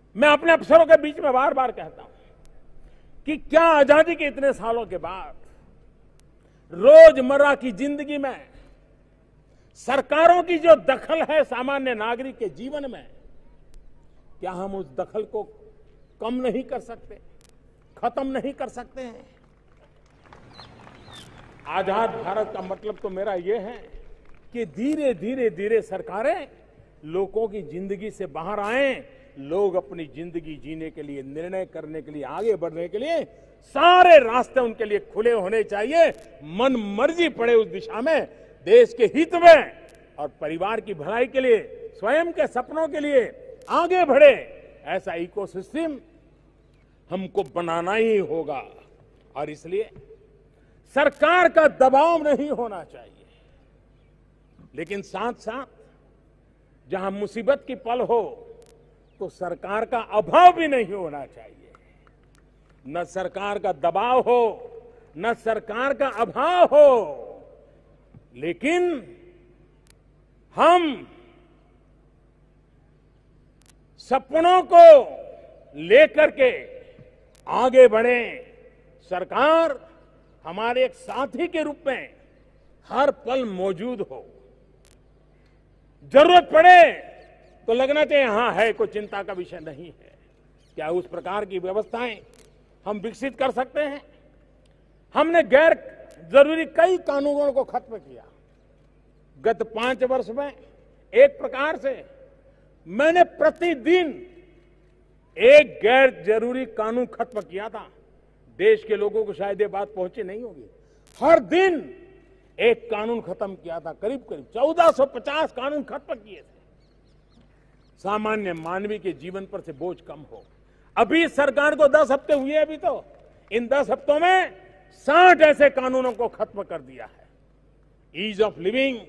मैं अपने अफसरों के बीच में बार बार कहता हूं कि क्या आजादी के इतने सालों के बाद रोजमर्रा की जिंदगी में सरकारों की जो दखल है सामान्य नागरिक के जीवन में, क्या हम उस दखल को कम नहीं कर सकते, खत्म नहीं कर सकते हैं? आजाद भारत का मतलब तो मेरा यह है कि धीरे धीरे धीरे सरकारें लोगों की जिंदगी से बाहर आए, लोग अपनी जिंदगी जीने के लिए, निर्णय करने के लिए, आगे बढ़ने के लिए सारे रास्ते उनके लिए खुले होने चाहिए। मन मर्जी पड़े उस दिशा में, देश के हित में और परिवार की भलाई के लिए, स्वयं के सपनों के लिए आगे बढ़े, ऐसा इकोसिस्टम हमको बनाना ही होगा। और इसलिए सरकार का दबाव नहीं होना चाहिए, लेकिन साथ साथ जहां मुसीबत की पल हो तो सरकार का अभाव भी नहीं होना चाहिए। न सरकार का दबाव हो, न सरकार का अभाव हो, लेकिन हम सपनों को लेकर के आगे बढ़े। सरकार हमारे एक साथी के रूप में हर पल मौजूद हो, जरूरत पड़े तो लगना चाहिए हाँ है, कोई चिंता का विषय नहीं है। क्या उस प्रकार की व्यवस्थाएं हम विकसित कर सकते हैं? हमने गैर जरूरी कई कानूनों को खत्म किया। गत 5 वर्ष में एक प्रकार से मैंने प्रतिदिन एक गैर जरूरी कानून खत्म किया था। देश के लोगों को शायद ये बात पहुंची नहीं होगी, हर दिन एक कानून खत्म किया था। करीब करीब 1450 कानून खत्म किए थे, सामान्य मानवीय के जीवन पर से बोझ कम हो। अभी सरकार को 10 हफ्ते हुए, अभी तो इन 10 हफ्तों में 60 ऐसे कानूनों को खत्म कर दिया है। ईज ऑफ लिविंग,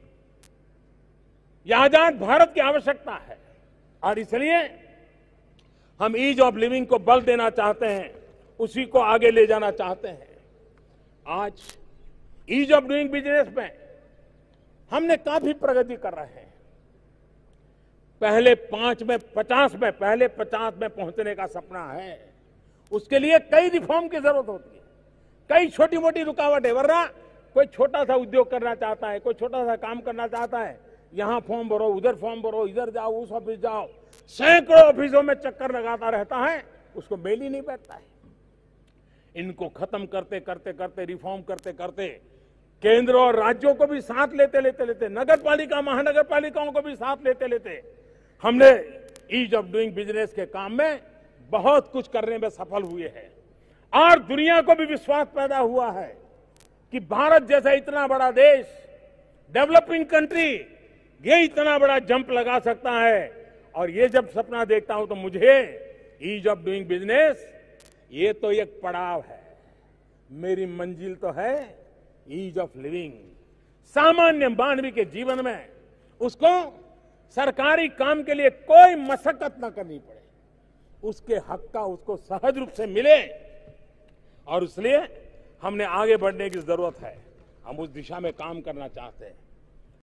यह आजाद भारत की आवश्यकता है और इसलिए हम ईज ऑफ लिविंग को बल देना चाहते हैं, उसी को आगे ले जाना चाहते हैं। आज ईज ऑफ डूइंग बिजनेस में हमने काफी प्रगति कर रहे हैं। पहले 50 में पहुंचने का सपना है। उसके लिए कई रिफॉर्म की जरूरत होती है, कई छोटी मोटी रुकावटें। वरना कोई छोटा सा उद्योग करना चाहता है, कोई छोटा सा काम करना चाहता है, यहां फॉर्म भरो, उधर फॉर्म भरो, इधर जाओ, उस ऑफिस जाओ, सैकड़ों ऑफिसों में चक्कर लगाता रहता है, उसको मेल ही नहीं बैठता है। इनको खत्म करते करते करते, रिफॉर्म करते करते, केंद्र और राज्यों को भी साथ लेते, नगर पालिका, महानगर पालिकाओं को भी साथ लेते हमने ईज ऑफ डूइंग बिजनेस के काम में बहुत कुछ करने में सफल हुए हैं। और दुनिया को भी विश्वास पैदा हुआ है कि भारत जैसा इतना बड़ा देश, डेवलपिंग कंट्री, ये इतना बड़ा जंप लगा सकता है। और ये जब सपना देखता हूं तो मुझे ईज ऑफ डूइंग बिजनेस, ये तो एक पड़ाव है, मेरी मंजिल तो है ईज ऑफ लिविंग। सामान्य मानवीय के जीवन में उसको सरकारी काम के लिए कोई मशक्कत न करनी पड़े, उसके हक का उसको सहज रूप से मिले। और इसलिए हमने आगे बढ़ने की जरूरत है, हम उस दिशा में काम करना चाहते हैं।